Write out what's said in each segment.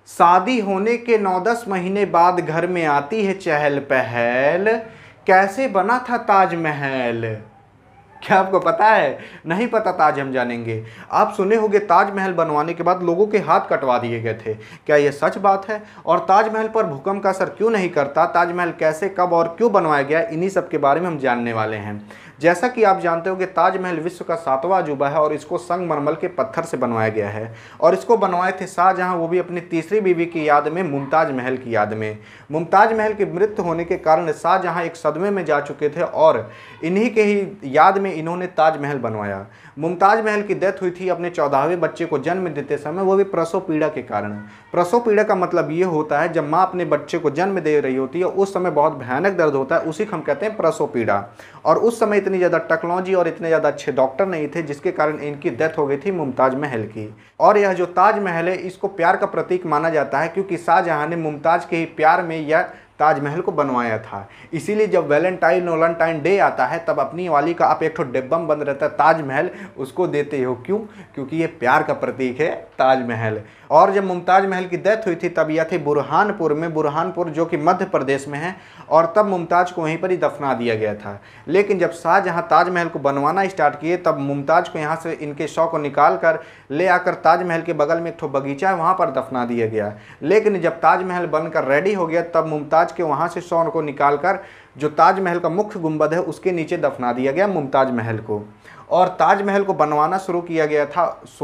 शादी होने के 9-10 महीने बाद घर में आती है चहल पहल, कैसे बना था ताजमहल। क्या आपको पता है? नहीं पता? ताज हम जानेंगे। आप सुने होंगे ताजमहल बनवाने के बाद लोगों के हाथ कटवा दिए गए थे। क्या ये सच बात है? और ताजमहल पर भूकंप का असर क्यों नहीं करता? ताजमहल कैसे, कब और क्यों बनवाया गया, इन्हीं सब के बारे में हम जानने वाले हैं। जैसा कि आप जानते हो कि ताजमहल विश्व का 7वां अजूबा है और इसको संगमरमर के पत्थर से बनवाया गया है। और इसको बनवाए थे शाहजहां, वो भी अपनी तीसरी बीवी की याद में, मुमताज महल की याद में। मुमताज महल की मृत्यु होने के कारण शाहजहां एक सदमे में जा चुके थे और इन्हीं के ही याद में इन्होंने ताजमहल बनवाया। मुमताज महल की डेथ हुई थी अपने 14वें बच्चे को जन्म देते समय, वो भी प्रसव पीड़ा के कारण। प्रसव पीड़ा का मतलब ये होता है जब माँ अपने बच्चे को जन्म दे रही होती है उस समय बहुत भयानक दर्द होता है, उसी को हम कहते हैं प्रसव पीड़ा। और उस समय इतनी ज़्यादा टेक्नोलॉजी और इतने ज़्यादा अच्छे डॉक्टर नहीं थे, जिसके कारण इनकी डेथ हो गई थी मुमताज महल की। और यह जो ताजमहल है इसको प्यार का प्रतीक माना जाता है, क्योंकि शाहजहां ने मुमताज के ही प्यार में यह ताजमहल को बनवाया था। इसीलिए जब वैलेंटाइन डे आता है तब अपनी वाली का आप एक ठो डिब्बा में बंद रहता है ताजमहल, उसको देते हो। क्यों? क्योंकि ये प्यार का प्रतीक है ताजमहल। और जब मुमताज महल की डेथ हुई थी तब यह थी बुरहानपुर में, बुरहानपुर जो कि मध्य प्रदेश में है, और तब मुमताज को वहीं पर ही दफना दिया गया था। लेकिन जब शाहजहां ताजमहल को बनवाना स्टार्ट किए तब मुमताज को यहाँ से इनके शव को निकाल कर ले आकर ताजमहल के बगल में एक ठो बगीचा है वहाँ पर दफना दिया गया। लेकिन जब ताजमहल बनकर रेडी हो गया तब मुमताज के वहाँ से शव को निकाल कर जो ताजमहल का मुख्य गुंबद है उसके नीचे दफना दिया गया मुमताज महल को। और ताजमहल को बनवाना शुरू किया गया था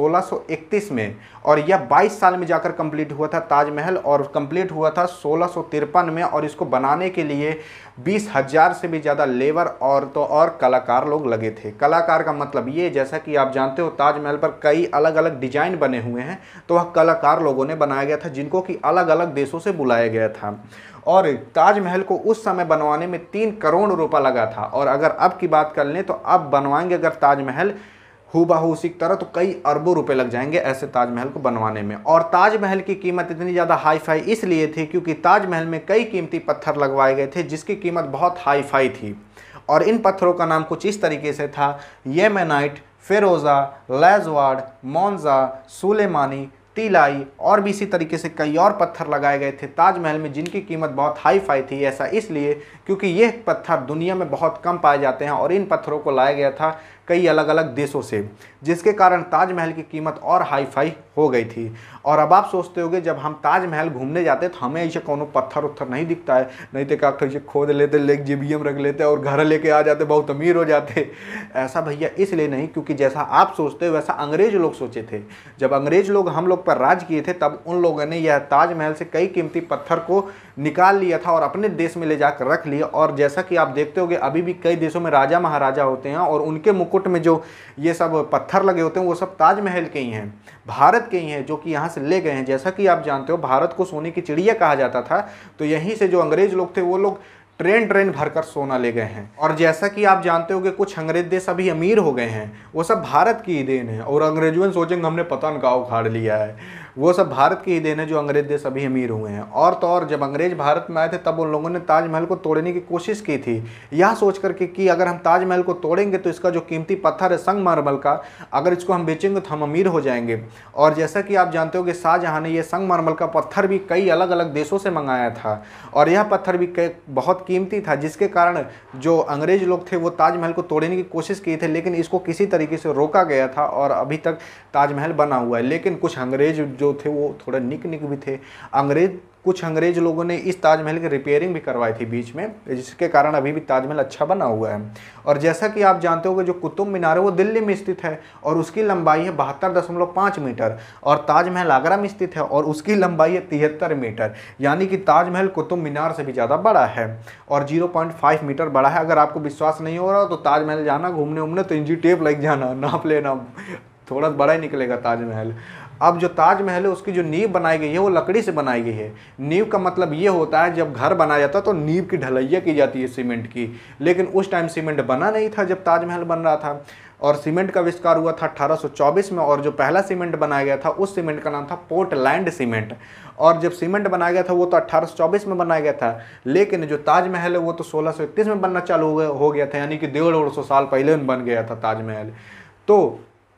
1631 में, और यह 22 साल में जाकर कंप्लीट हुआ था ताजमहल, और कंप्लीट हुआ था 1653 में। और इसको बनाने के लिए 20,000 से भी ज़्यादा लेबर और कलाकार लोग लगे थे। कलाकार का मतलब ये, जैसा कि आप जानते हो ताजमहल पर कई अलग अलग डिजाइन बने हुए हैं, तो वह कलाकार लोगों ने बनाया गया था, जिनको कि अलग अलग देशों से बुलाया गया था। और ताजमहल को उस समय बनवाने में 3 करोड़ रुपया लगा था। और अगर अब की बात कर लें तो अब बनवाएंगे अगर ताजमहल हूबहू उसी की तरह तो कई अरबों रुपए लग जाएंगे ऐसे ताजमहल को बनवाने में। और ताजमहल की कीमत इतनी ज़्यादा हाई फाई इसलिए थी क्योंकि ताजमहल में कई कीमती पत्थर लगवाए गए थे जिसकी कीमत बहुत हाई फाई थी। और इन पत्थरों का नाम कुछ इस तरीके से था: येमेनाइट, फेरोज़ा, लैजवार्ड, मोन्जा, सुलेमानी, तिलाई, और भी इसी तरीके से कई और पत्थर लगाए गए थे ताजमहल में जिनकी कीमत बहुत हाई फाई थी। ऐसा इसलिए क्योंकि ये पत्थर दुनिया में बहुत कम पाए जाते हैं और इन पत्थरों को लाया गया था कई अलग अलग देशों से, जिसके कारण ताजमहल की कीमत और हाई फाई हो गई थी। और अब आप सोचते होंगे जब हम ताजमहल घूमने जाते तो हमें ऐसे कोनो पत्थर उत्थर नहीं दिखता है, नहीं तो क्या ऐसे खोद लेते, लेक जीबीएम रख लेते और घर लेके आ जाते, बहुत अमीर हो जाते। ऐसा भैया इसलिए नहीं, क्योंकि जैसा आप सोचते हो वैसा अंग्रेज लोग सोचे थे। जब अंग्रेज लोग हम लोग पर राज किए थे तब उन लोगों ने यह ताजमहल से कई कीमती पत्थर को निकाल लिया था और अपने देश में ले जाकर रख लिया। और जैसा कि आप देखते होंगे अभी भी कई देशों में राजा महाराजा होते हैं और उनके मुकुट में जो ये सब पत्थर लगे होते हैं वो सब ताजमहल के ही हैं, भारत के ही हैं, जो कि यहाँ से ले गए हैं। जैसा कि आप जानते हो भारत को सोने की चिड़िया कहा जाता था, तो यहीं से जो अंग्रेज लोग थे वो लोग ट्रेन भरकर सोना ले गए हैं। और जैसा कि आप जानते हो कि कुछ अंग्रेज देश अभी अमीर हो गए हैं, वो सब भारत की ही देन है। और अंग्रेजों सोचेंगे हमने पता न कहाँ उखाड़ लिया है, वो सब भारत की ही देन है जो अंग्रेज देश अभी अमीर हुए हैं। और तो और जब अंग्रेज भारत में आए थे तब उन लोगों ने ताजमहल को तोड़ने की कोशिश की थी, यह सोच करके कि अगर हम ताजमहल को तोड़ेंगे तो इसका जो कीमती पत्थर है संगमरमर का, अगर इसको हम बेचेंगे तो हम अमीर हो जाएंगे। और जैसा कि आप जानते हो कि शाहजहां ने यह संगमरमर का पत्थर भी कई अलग अलग देशों से मंगाया था और यह पत्थर भी बहुत कीमती था, जिसके कारण जो अंग्रेज लोग थे वो ताजमहल को तोड़ने की कोशिश की थे, लेकिन इसको किसी तरीके से रोका गया था और अभी तक ताजमहल बना हुआ है। लेकिन कुछ अंग्रेज जो थे वो थोड़ा निक भी थे। कुछ अंग्रेज लोगों ने इस ताजमहल की रिपेयरिंग भी करवाई थी बीच में, जिसके कारण अभी भी ताजमहल अच्छा बना हुआ है। और जैसा कि आप जानते हो कि जो कुतुब मीनार है वो दिल्ली में स्थित है और उसकी लंबाई है 72.5 मीटर, और ताजमहल आगरा में स्थित है और उसकी लंबाई है 73 मीटर, यानी कि ताजमहल कुतुब मीनार से भी ज़्यादा बड़ा है और 0.5 मीटर बड़ा है। अगर आपको विश्वास नहीं हो रहा तो ताजमहल जाना घूमने उमने तो इंची टेप लग जाना, नाप लेना, थोड़ा बड़ा ही निकलेगा ताजमहल। अब जो ताजमहल है उसकी जो नींव बनाई गई है वो लकड़ी से बनाई गई है। नींव का मतलब ये होता है जब घर बनाया जाता है तो नींव की ढलैया की जाती है सीमेंट की, लेकिन उस टाइम सीमेंट बना नहीं था जब ताजमहल बन रहा था। और सीमेंट का आविष्कार हुआ था 1824 में, और जो पहला सीमेंट बनाया गया था उस सीमेंट का नाम था पोर्टलैंड सीमेंट। और जब सीमेंट बनाया गया था वो तो 1824 में बनाया गया था, लेकिन जो ताजमहल है वो तो 1631 में बनना चालू हो गया था, यानी कि 150 साल पहले बन गया था ताजमहल। तो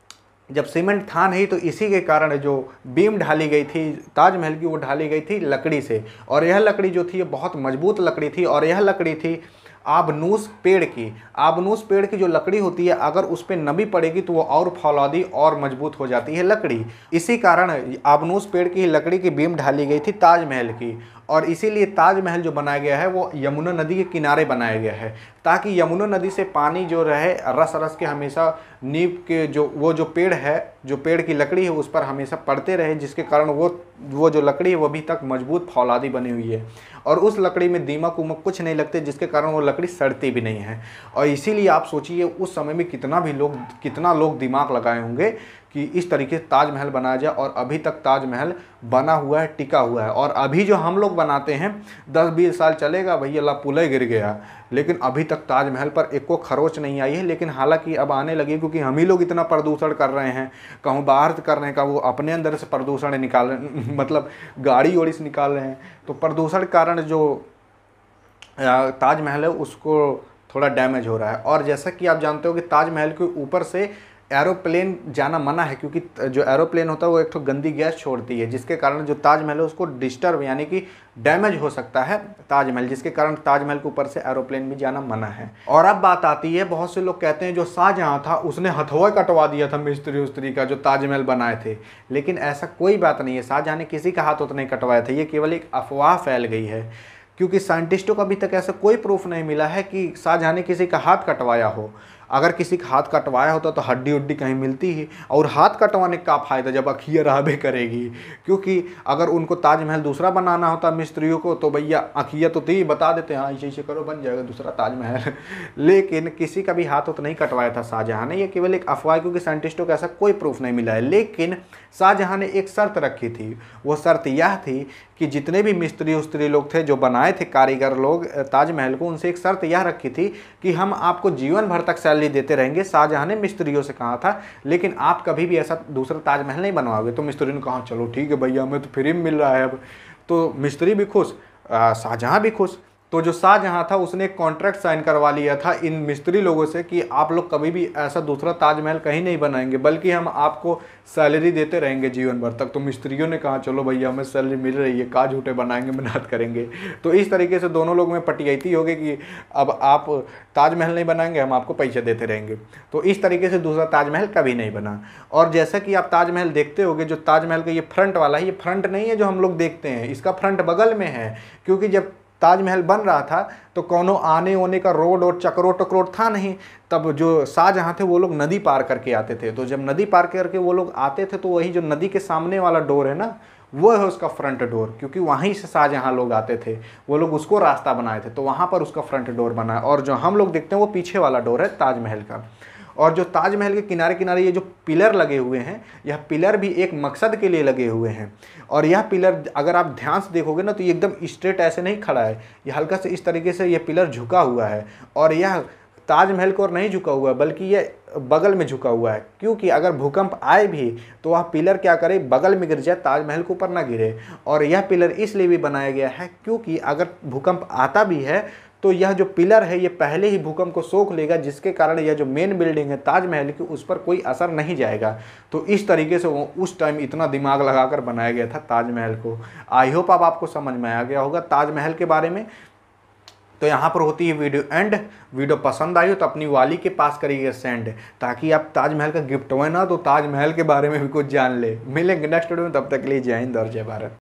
जब सीमेंट था नहीं तो इसी के कारण जो बीम ढाली गई थी ताजमहल की, वो ढाली गई थी लकड़ी से। और यह लकड़ी जो थी ये बहुत मजबूत लकड़ी थी, और यह लकड़ी थी आबनूस पेड़ की। आबनूस पेड़ की जो लकड़ी होती है, अगर उस पर नमी पड़ेगी तो वो और फौलादी और मजबूत हो जाती है लकड़ी। इसी कारण आबनूस पेड़ की लकड़ी की बीम ढाली गई थी ताजमहल की। और इसीलिए ताजमहल जो बनाया गया है वो यमुना नदी के किनारे बनाया गया है, ताकि यमुना नदी से पानी जो रहे रस रस के हमेशा नींव के जो पेड़ है, जो पेड़ की लकड़ी है उस पर हमेशा पड़ते रहे, जिसके कारण वो जो लकड़ी है वो अभी तक मजबूत फौलादी बनी हुई है। और उस लकड़ी में दीमक उमक कुछ नहीं लगते, जिसके कारण वो लकड़ी सड़ती भी नहीं है। और इसीलिए आप सोचिए उस समय में कितना लोग दिमाग लगाए होंगे कि इस तरीके से ताजमहल बनाया जाए। और अभी तक ताजमहल बना हुआ है, टिका हुआ है। और अभी जो हम लोग बनाते हैं 10-20 साल चलेगा भैया, अल्लाह पुले गिर गया, लेकिन अभी तक ताजमहल पर एक को खरोच नहीं आई है। लेकिन हालांकि अब आने लगी, क्योंकि हम ही लोग इतना प्रदूषण कर रहे हैं, कहूँ बाहर से कर रहे हैं का वो अपने अंदर से प्रदूषण निकाल रहे मतलब गाड़ी ओड़ी से निकाल रहे हैं। तो प्रदूषण के कारण जो ताजमहल है उसको थोड़ा डैमेज हो रहा है। और जैसा कि आप जानते हो कि ताजमहल के ऊपर से एरोप्लेन जाना मना है, क्योंकि जो एरोप्लेन होता है वो एक तो गंदी गैस छोड़ती है, जिसके कारण जो ताजमहल है उसको डिस्टर्ब यानी कि डैमेज हो सकता है ताजमहल, जिसके कारण ताजमहल के ऊपर से एरोप्लेन भी जाना मना है। और अब बात आती है, बहुत से लोग कहते हैं जो शाहजहां था उसने हथौड़ा कटवा दिया था मिस्त्री उस्त्री का जो ताजमहल बनाए थे, लेकिन ऐसा कोई बात नहीं है। शाहजहां ने किसी का हाथ नहीं कटवाया था, ये केवल एक अफवाह फैल गई है, क्योंकि साइंटिस्टों को अभी तक ऐसा कोई प्रूफ नहीं मिला है कि शाहजहां ने किसी का हाथ कटवाया हो। अगर किसी का हाथ कटवाया होता तो हड्डी उड्डी कहीं मिलती ही, और हाथ कटवाने का फ़ायदा जब अखियाँ रहबे करेगी। क्योंकि अगर उनको ताजमहल दूसरा बनाना होता मिस्त्रियों को तो भैया अखियाँ तो थी बता देते हाँ ऐसे ऐसे करो बन जाएगा दूसरा ताजमहल लेकिन किसी का भी हाथ तो नहीं कटवाया था शाहजहां ने, ये केवल एक अफवाह, क्योंकि साइंटिस्टों को ऐसा कोई प्रूफ नहीं मिला है। लेकिन शाहजहां ने एक शर्त रखी थी, वो शर्त यह थी कि जितने भी मिस्त्री उस्त्री लोग थे जो बनाए थे कारीगर लोग ताजमहल को, उनसे एक शर्त यह रखी थी कि हम आपको जीवन भर तक सैलरी देते रहेंगे। शाहजहां ने मिस्त्रियों से कहा था, लेकिन आप कभी भी ऐसा दूसरा ताजमहल नहीं बनवाओगे। तो मिस्त्री ने कहा चलो ठीक है भैया, हमें तो फ्री में मिल रहा है अब। तो मिस्त्री भी खुश, शाहजहां भी खुश। तो जो शाहजहां था उसने एक कॉन्ट्रैक्ट साइन करवा लिया था इन मिस्त्री लोगों से कि आप लोग कभी भी ऐसा दूसरा ताजमहल कहीं नहीं बनाएंगे, बल्कि हम आपको सैलरी देते रहेंगे जीवन भर तक। तो मिस्त्रियों ने कहा चलो भैया हमें सैलरी मिल रही है, का झूठे बनाएंगे मेहनत करेंगे। तो इस तरीके से दोनों लोग में पटियाती हो गई कि अब आप ताजमहल नहीं बनाएंगे, हम आपको पैसे देते रहेंगे। तो इस तरीके से दूसरा ताजमहल कभी नहीं बना। और जैसा कि आप ताजमहल देखते होगे, जो ताजमहल का ये फ्रंट वाला है, ये फ्रंट नहीं है जो हम लोग देखते हैं, इसका फ्रंट बगल में है। क्योंकि जब ताजमहल बन रहा था तो कोनो आने ओने का रोड और चक्रोट टकरोट था नहीं, तब जो शाहजहां थे वो लोग नदी पार करके आते थे। तो जब नदी पार करके वो लोग आते थे तो वही जो नदी के सामने वाला डोर है ना, वो है उसका फ्रंट डोर, क्योंकि वहीं से शाहजहां लोग आते थे, वो लोग उसको रास्ता बनाए थे, तो वहाँ पर उसका फ्रंट डोर बना है। और जो हम लोग देखते हैं वो पीछे वाला डोर है ताजमहल का। और जो ताजमहल के किनारे किनारे ये जो पिलर लगे हुए हैं, यह पिलर भी एक मकसद के लिए लगे हुए हैं। और यह पिलर अगर आप ध्यान से देखोगे ना तो ये एकदम स्ट्रेट ऐसे नहीं खड़ा है, ये हल्का से इस तरीके से ये पिलर झुका हुआ है। और यह ताजमहल की ओर नहीं झुका हुआ है, बल्कि ये बगल में झुका हुआ है, क्योंकि अगर भूकंप आए भी तो वह पिलर क्या करे, बगल में गिर जाए, ताजमहल के ऊपर ना गिरे। और यह पिलर इसलिए भी बनाया गया है क्योंकि अगर भूकंप आता भी है तो यह जो पिलर है ये पहले ही भूकंप को सोख लेगा, जिसके कारण यह जो मेन बिल्डिंग है ताजमहल की उस पर कोई असर नहीं जाएगा। तो इस तरीके से वो उस टाइम इतना दिमाग लगाकर बनाया गया था ताजमहल को। आई होप अब आपको समझ में आ गया होगा ताजमहल के बारे में। तो यहाँ पर होती है वीडियो एंड। वीडियो पसंद आई हो तो अपनी वाली के पास करिएगा सेंड, ताकि आप ताजमहल का गिफ्ट हुए ना तो ताजमहल के बारे में भी कुछ जान ले। मिलेंगे नेक्स्ट वीडियो में, तब तक के लिए जय हिंद और जय भारत।